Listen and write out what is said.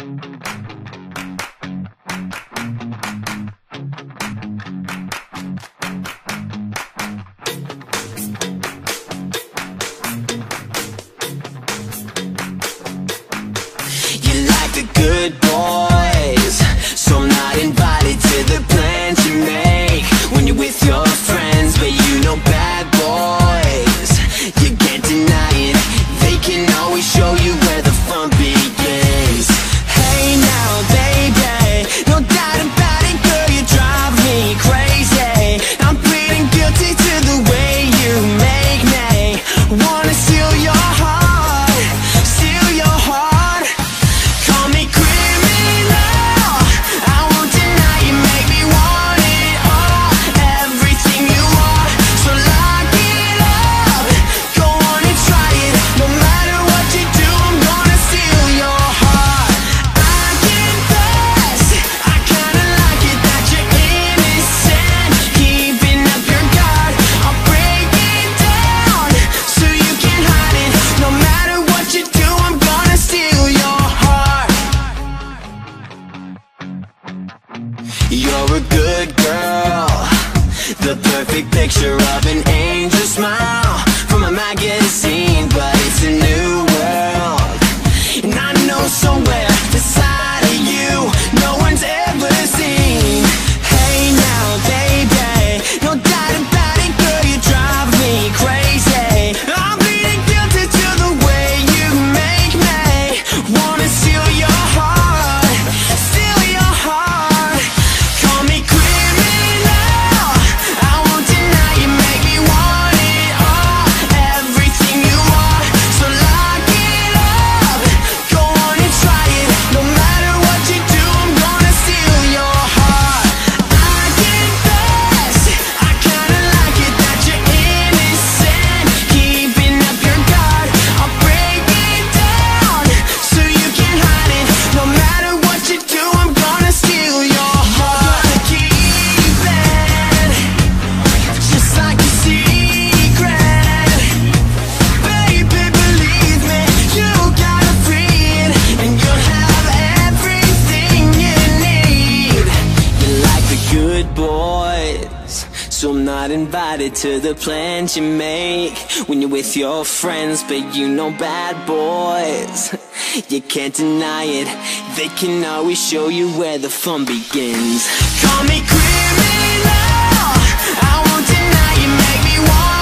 The good boys, so I'm not invited to the plans you make when you're with your friends. But you know bad boys, you can't deny it. They can always show you where the fun begins. Hey now baby, no doubt about it, girl, you drive me crazy. I'm pleading guilty to the way you make me wanna steal your heart, steal your heart. You're a good girl, the perfect picture of an angel smile from a magazine, but it's a new world, and I know somewhere the side of you no one's ever seen. Hey now baby, no doubt about it, girl, you drive me crazy. I'm bleeding guilty to the way you make me wanna steal your heart, steal your heart. So I'm not invited to the plans you make when you're with your friends, but you know bad boys, you can't deny it. They can always show you where the fun begins. Call me criminal, I won't deny you make me want